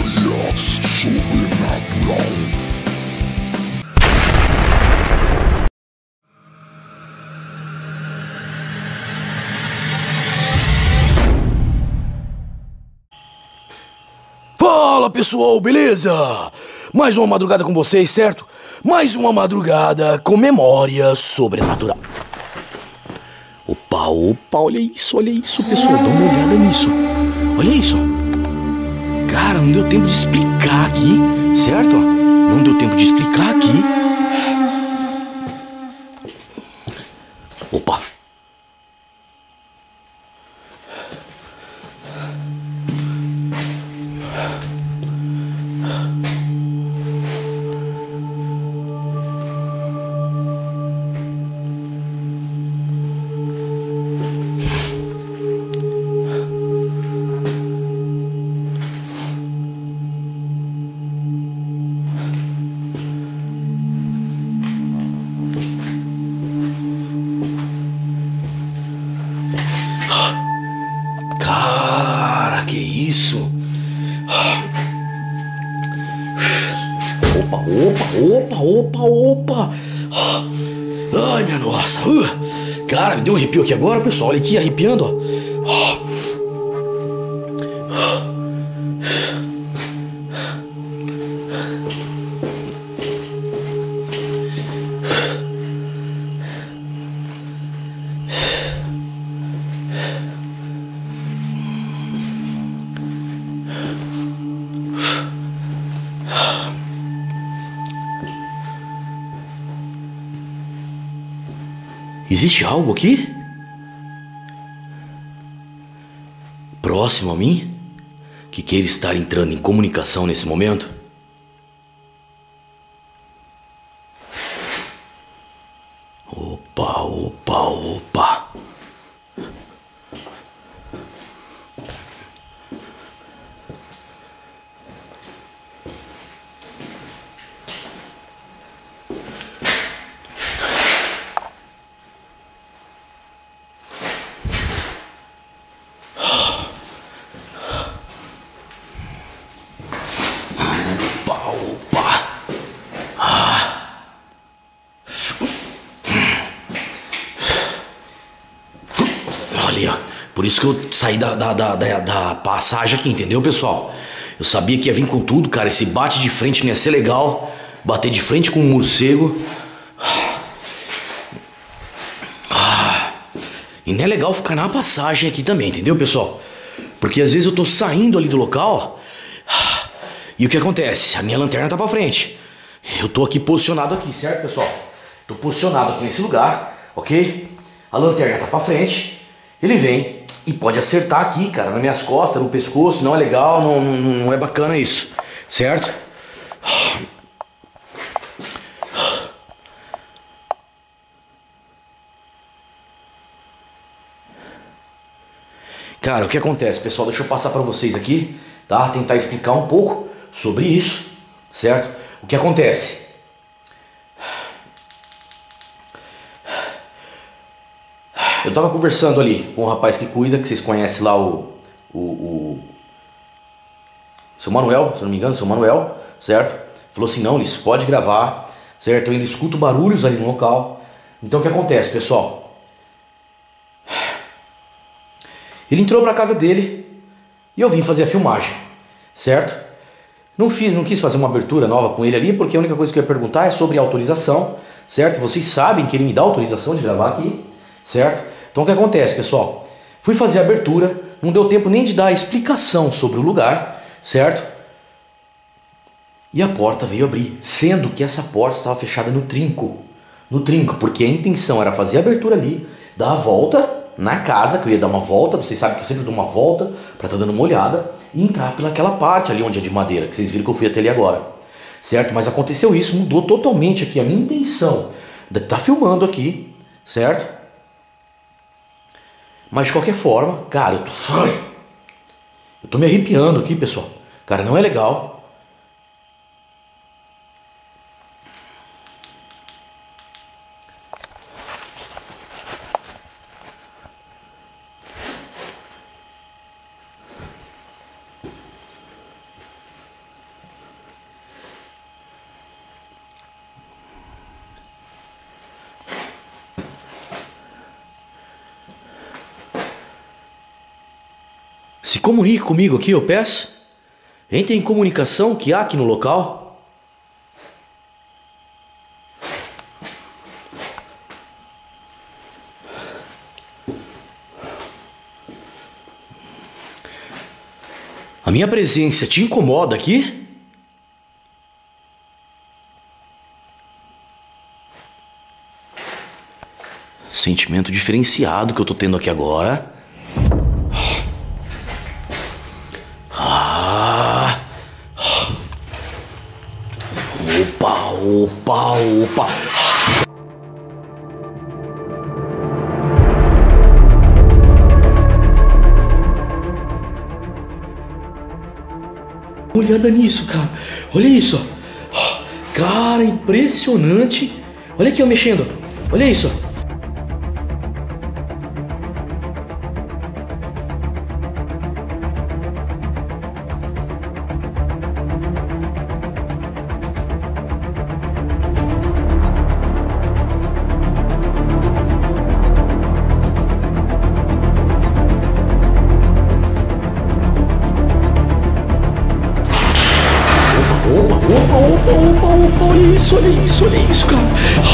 Sobrenatural. Fala pessoal, beleza? Mais uma madrugada com vocês, certo? Mais uma madrugada com memória sobrenatural. Opa, opa, olha isso pessoal, dá uma olhada nisso. Olha isso. Cara, não deu tempo de explicar aqui, certo? Não deu tempo de explicar aqui. Opa. Cara, que isso? Opa. Ai, minha nossa. Cara, me deu um arrepio aqui agora, pessoal. Olha aqui, arrepiando, ó. Existe algo aqui? Próximo a mim? Que queira estar entrando em comunicação nesse momento? Opa. Ali, ó. Por isso que eu saí da passagem aqui, entendeu, pessoal? Eu sabia que ia vir com tudo, cara. Esse bate de frente não ia ser legal. Bater de frente com um morcego. E não é legal ficar na passagem aqui também, entendeu, pessoal? Porque às vezes eu tô saindo ali do local. E o que acontece? A minha lanterna tá pra frente. Eu tô aqui posicionado aqui, certo, pessoal? Tô posicionado aqui nesse lugar, ok? A lanterna tá pra frente. Ele vem e pode acertar aqui, cara, nas minhas costas, no pescoço. Não é legal, não é bacana isso, certo? Cara, o que acontece, pessoal? Deixa eu passar pra vocês aqui, tá? Tentar explicar um pouco sobre isso, certo? O que acontece? Eu tava conversando ali com o rapaz que cuida, que vocês conhecem lá, o seu Manuel, se eu não me engano, seu Manuel, certo? Falou assim, não, Liz, pode gravar, certo? Eu ainda escuto barulhos ali no local. Então o que acontece, pessoal? Ele entrou pra casa dele e eu vim fazer a filmagem, certo? Não quis fazer uma abertura nova com ele ali, porque a única coisa que eu ia perguntar é sobre autorização, certo? Vocês sabem que ele me dá autorização de gravar aqui, certo? Então o que acontece, pessoal? Fui fazer a abertura, não deu tempo nem de dar a explicação sobre o lugar, certo? E a porta veio abrir, sendo que essa porta estava fechada no trinco, porque a intenção era fazer a abertura ali, dar a volta na casa, que eu ia dar uma volta, vocês sabem que eu sempre dou uma volta para estar dando uma olhada, e entrar pelaquela parte ali onde é de madeira, que vocês viram que eu fui até ali agora, certo? Mas aconteceu isso, mudou totalmente aqui a minha intenção de estar filmando aqui, certo? Mas de qualquer forma, cara, eu tô me arrepiando aqui, pessoal. Cara, não é legal. Se comunique comigo aqui, eu peço. Entre em comunicação que há aqui no local. A minha presença te incomoda aqui? Sentimento diferenciado que eu tô tendo aqui agora. Opa. Olhada nisso, cara. Olha isso. Cara, impressionante. Olha aqui eu mexendo. Olha isso. Opa, olha isso, cara.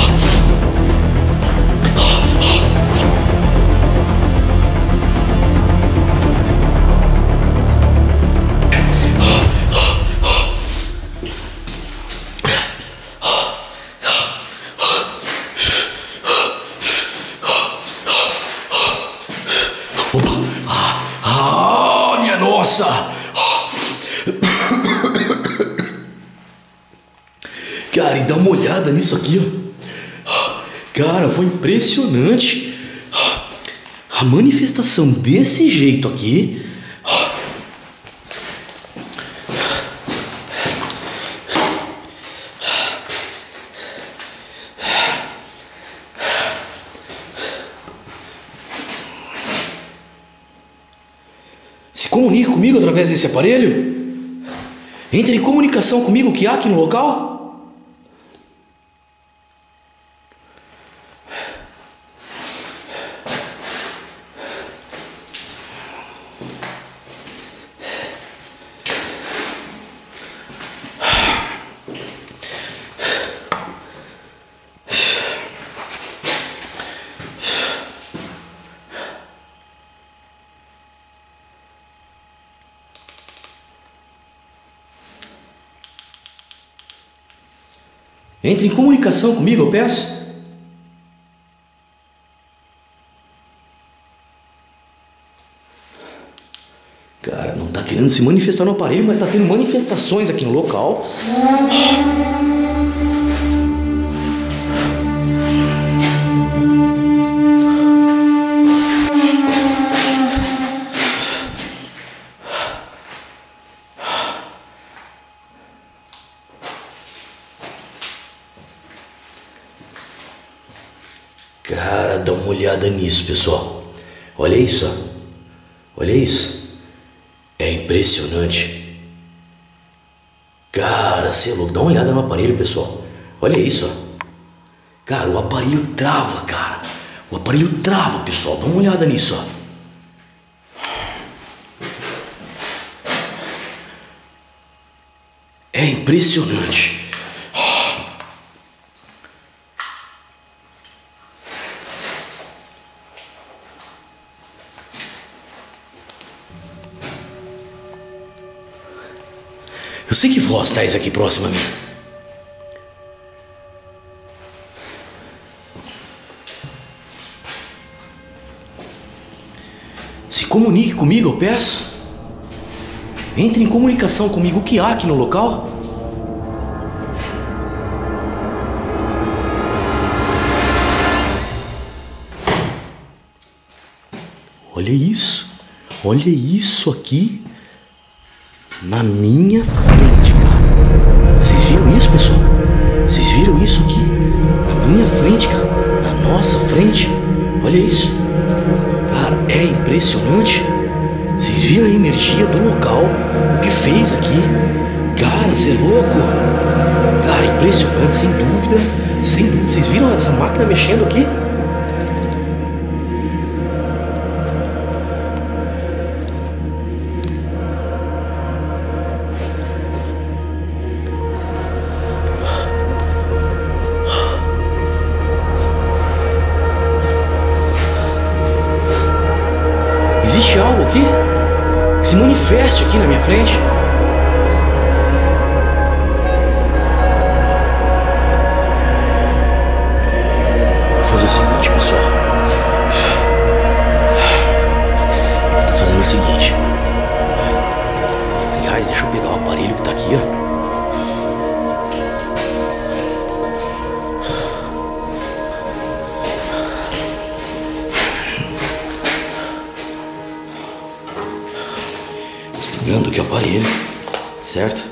Minha nossa. Cara, e dá uma olhada nisso aqui, ó. Cara, foi impressionante. A manifestação desse jeito aqui. Se comunique comigo através desse aparelho. Entre em comunicação comigo o que há aqui no local. Entre em comunicação comigo, eu peço. Cara, não tá querendo se manifestar no aparelho, mas tá tendo manifestações aqui no local. Cara, dá uma olhada nisso, pessoal. Olha isso, ó. Olha isso. É impressionante. Cara, cê é louco. Dá uma olhada no aparelho, pessoal. Olha isso, ó. Cara, o aparelho trava, cara. O aparelho trava, pessoal. Dá uma olhada nisso, ó. É impressionante. Eu sei que vós estáis aqui próximo a mim. Se comunique comigo, eu peço. Entre em comunicação comigo o que há aqui no local. Olha isso aqui na minha frente, cara. Vocês viram isso, pessoal? Vocês viram isso aqui na minha frente, cara? Na nossa frente. Olha isso. Cara, é impressionante. Vocês viram a energia do local, o que fez aqui? Cara, você é louco? Cara, é impressionante, sem dúvida. Sem dúvida. Vocês viram essa máquina mexendo aqui? aqui. Que se manifeste aqui na minha frente. Vou fazer o seguinte, pessoal. Tô fazendo o seguinte. Aliás, deixa eu pegar o aparelho que tá aqui, ó. Desligando aqui o aparelho, certo?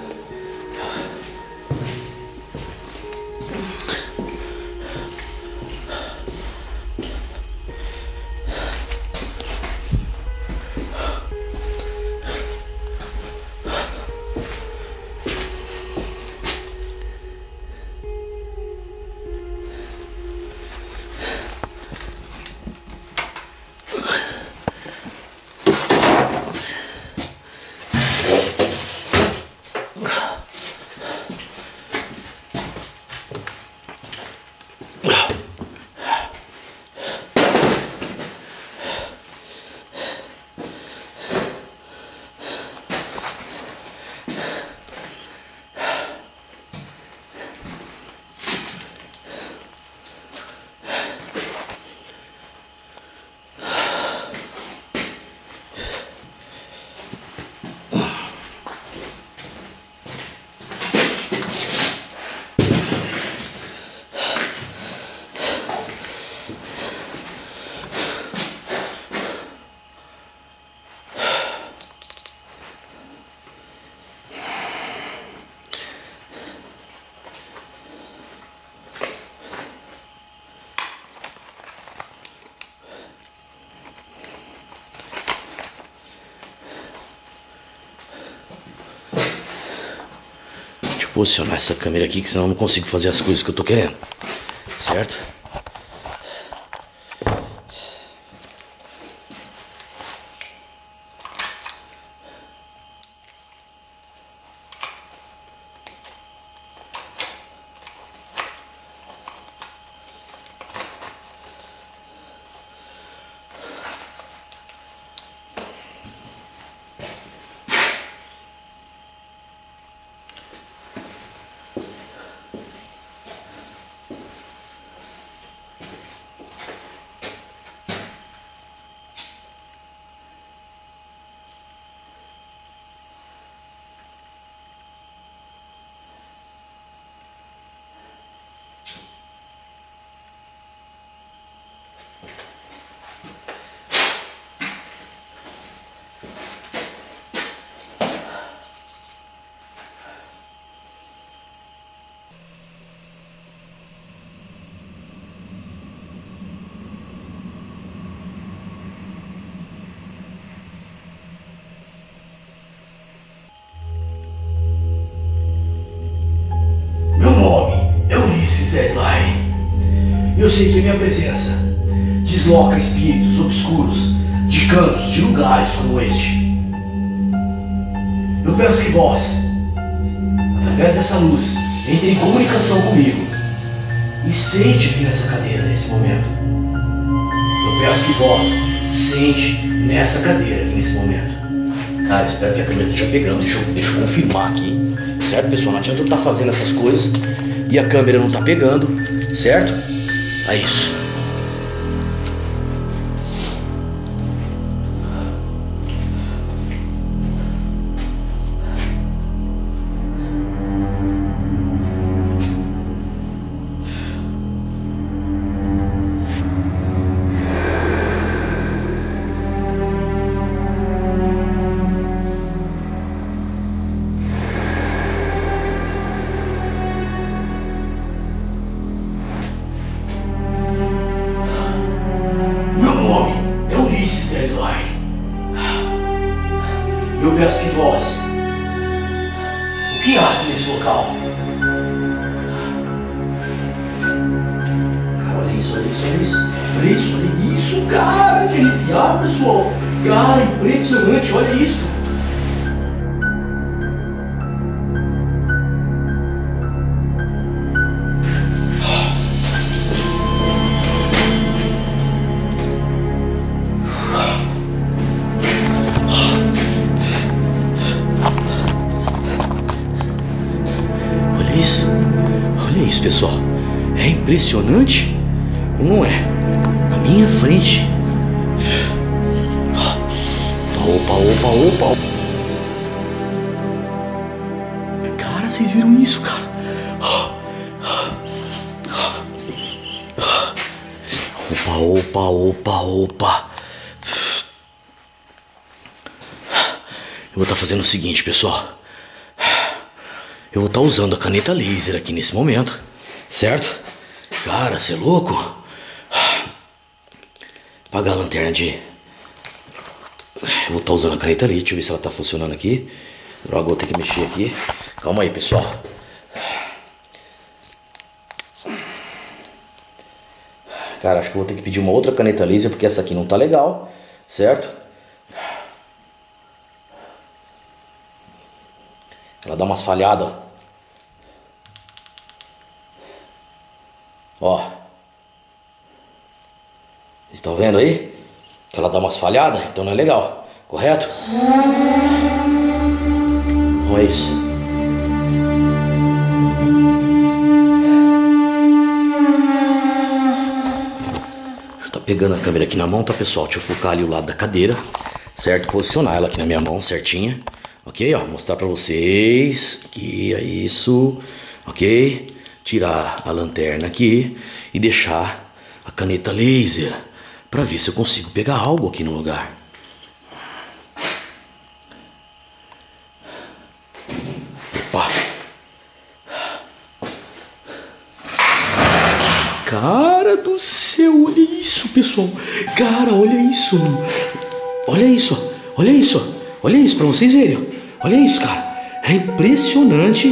Posicionar essa câmera aqui, que senão eu não consigo fazer as coisas que eu tô querendo, certo? Eu sei que a minha presença desloca espíritos obscuros de cantos, de lugares como este. Eu peço que vós, através dessa luz, entre em comunicação comigo e sente aqui nessa cadeira nesse momento. Eu peço que vós sente nessa cadeira aqui nesse momento. Cara, espero que a câmera esteja pegando. Deixa eu confirmar aqui, certo, pessoal? Não adianta eu estar fazendo essas coisas e a câmera não tá pegando, certo? É isso. Eu peço que vós, o que há aqui nesse local? Cara, olha isso, olha isso, olha isso. Olha isso, olha isso, cara, de arrepiar, pessoal. Cara, impressionante, olha isso. isso, pessoal? É impressionante? Não é? Na minha frente. Opa, opa, opa, opa. Cara, vocês viram isso, cara? Opa, opa, opa, opa. Eu vou estar fazendo o seguinte, pessoal. Eu vou estar usando a caneta laser aqui nesse momento, certo? Cara, você é louco? Apagar a lanterna de... Eu vou estar usando a caneta laser, deixa eu ver se ela está funcionando aqui. Logo vou ter que mexer aqui. Calma aí, pessoal. Cara, acho que eu vou ter que pedir uma outra caneta laser, porque essa aqui não tá legal, certo? Ela dá umas falhadas. Ó. Vocês estão vendo aí? Que ela dá umas falhadas, então não é legal, correto? Olha isso. Tá pegando a câmera aqui na mão, tá, pessoal? Deixa eu focar ali o lado da cadeira, certo? Posicionar ela aqui na minha mão certinha. Ok, ó, mostrar pra vocês. Aqui, é isso. Ok? Tirar a lanterna aqui e deixar a caneta laser pra ver se eu consigo pegar algo aqui no lugar. Opa! Cara do céu, olha isso, pessoal. Cara, olha isso. Olha isso, olha isso. Olha isso pra vocês verem. Olha isso, cara. É impressionante.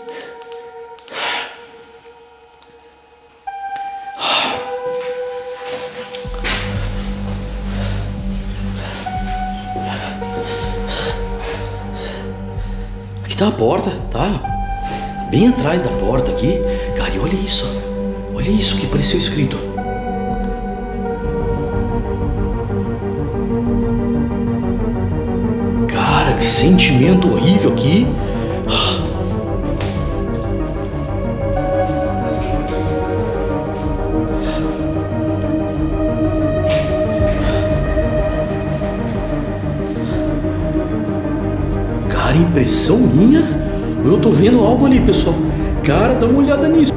Aqui tá a porta, tá? Bem atrás da porta aqui. Cara, e olha isso. Olha isso que apareceu escrito. Cara, que sentimento horrível aqui. Cara, impressão minha? Eu tô vendo algo ali, pessoal. Cara, dá uma olhada nisso.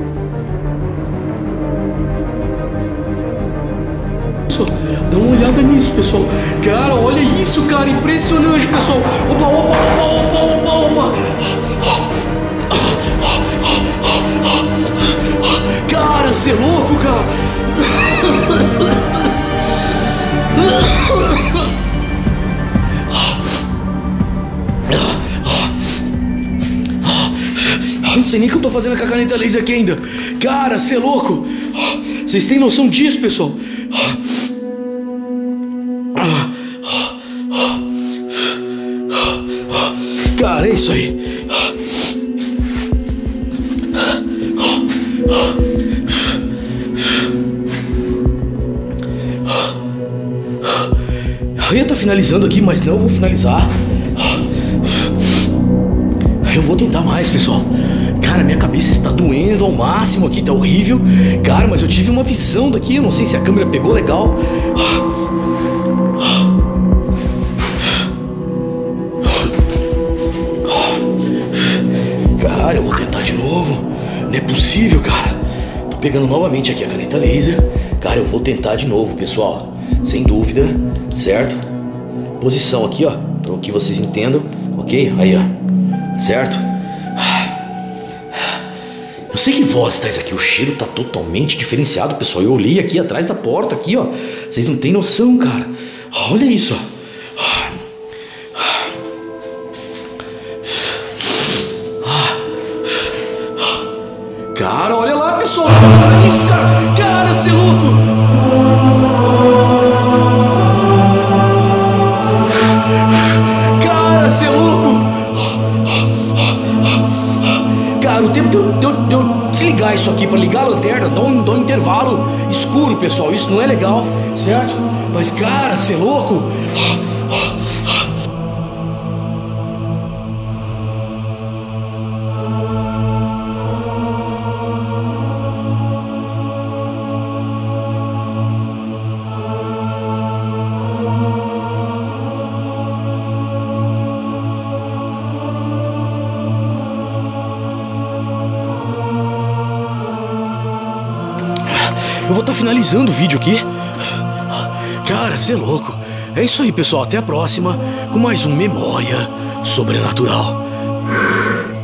Dá uma olhada nisso, pessoal. Cara, olha isso, cara. Impressionante, pessoal. Opa, opa, opa, opa, opa, opa. Cara, você é louco, cara. Não sei nem o que eu tô fazendo com a caneta laser aqui ainda. Cara, você é louco. Vocês têm noção disso, pessoal? Cara, é isso aí. Eu ia estar finalizando aqui, mas não vou finalizar. Eu vou tentar mais, pessoal. Cara, minha cabeça está doendo ao máximo aqui, tá horrível. Cara, mas eu tive uma visão daqui, eu não sei se a câmera pegou legal. Cara, eu vou tentar de novo. Não é possível, cara. Tô pegando novamente aqui a caneta laser. Cara, eu vou tentar de novo, pessoal. Sem dúvida, certo? Posição aqui, ó, para que vocês entendam. Ok? Aí, ó. Certo? Eu sei que voz tá isso aqui. O cheiro tá totalmente diferenciado, pessoal. Eu olhei aqui atrás da porta, aqui, ó. Vocês não têm noção, cara. Olha isso, ó. Cara, olha lá, pessoal. Olha isso, cara. Cara, você é louco. Cara, você é louco. Cara, o tempo de eu desligar isso aqui pra ligar a lanterna, dá um intervalo escuro, pessoal. Isso não é legal, certo? Mas, cara, você é louco. eu vou estar finalizando o vídeo aqui. Cara, você é louco. É isso aí, pessoal. Até a próxima com mais um Memória Sobrenatural.